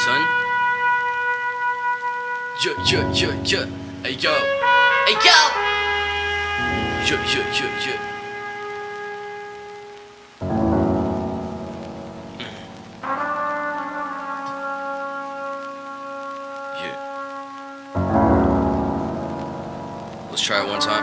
son. Hey yo. Hey yo. Let's try it one time.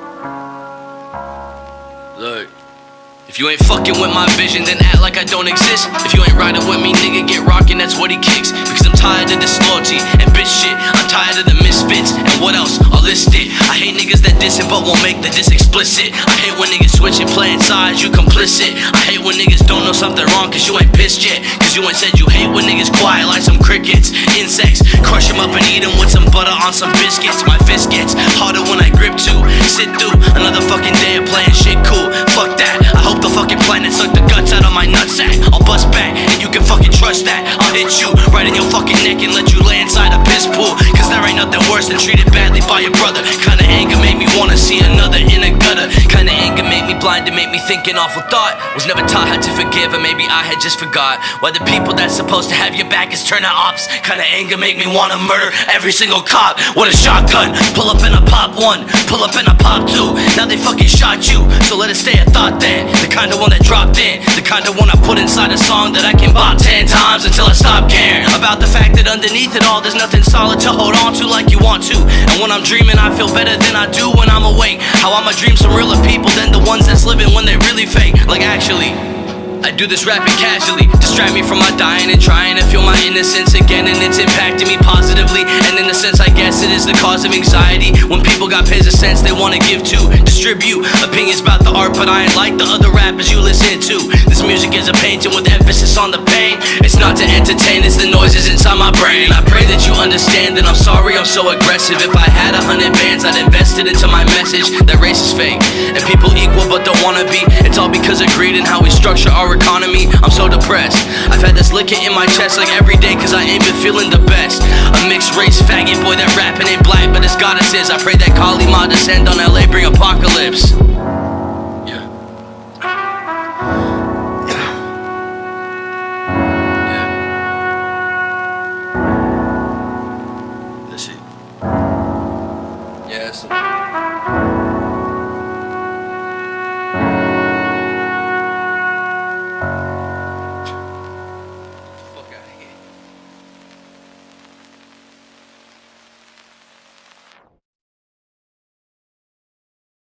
Look. If you ain't fucking with my vision, then act like I don't exist. If you ain't riding with me, nigga, get rockin', that's what he kicks. Because I'm tired of this loyalty and bitch shit. I'm tired of the misfits, and what else? I'll list it. I hate niggas that diss it, but won't make the diss explicit. I hate when niggas switch and playing sides, you complicit. I hate when niggas don't know something wrong, cause you ain't pissed yet. Cause you ain't said you hate when niggas quiet like some crickets. Insects, crush them up and eat them with some butter on some biscuits. My fist gets harder when I grip too. Sit through another fucking day of playing shit cool. Fuck that, I hope the fucking planet suck the guts out of my nutsack. I'll bust back, and you can fucking trust that. I'll hit you right in your fucking neck and let you lay inside a piss pool. Cause there ain't nothing worse than treated badly by your brother. Kinda anger made me wanna see another in a gutter. Kinda anger made me blind and made me think an awful thought. Was never taught how to forgive, or maybe I had just forgot. Why the people that's supposed to have your back is turning ops. Kinda anger made me wanna murder every single cop with a shotgun. Pull up and I pop one, pull up and I pop two. Now they fucking shot you, so let it stay a thought then. The kind of one that dropped in, the kind of one I put inside a song that I can bop 10 times until I stop caring about the fact that underneath it all there's nothing solid to hold on to like you want to. And when I'm dreaming I feel better than I do when I'm awake. How I'ma dream some realer people than the ones that's living when they really fake. Like actually, I do this rapping casually, distract me from my dying and trying to feel my innocence again, and it's impacting me positively. And in a sense I guess it is the cause of anxiety. When people got pays a sense they wanna give to, distribute opinions about the art, but I ain't like the other rappers you listen to. This music is a painting with emphasis on the pain. It's not to entertain, it's the noises inside my brain. I pray that you understand that I'm sorry I'm so aggressive. If I had 100 bands I'd invest it into my message. That race is fake, and people equal but don't wanna be. It's all because of greed and how we structure our economy. I'm so depressed. I've had this licking in my chest like every day, cause I ain't been feeling the best. A mixed race faggot boy that rapping ain't black, but his goddess is. I pray that Kali Ma descend on LA, bring apocalypse.